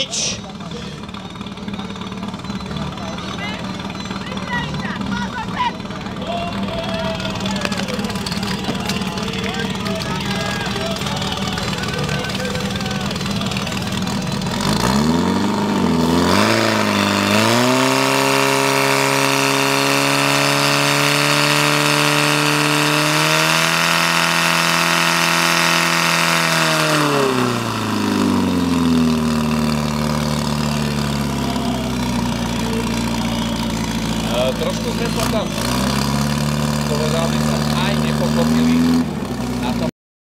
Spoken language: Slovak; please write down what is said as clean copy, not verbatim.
nič. Trošku sme sa tam, povedal by som, aj nepokopili na tom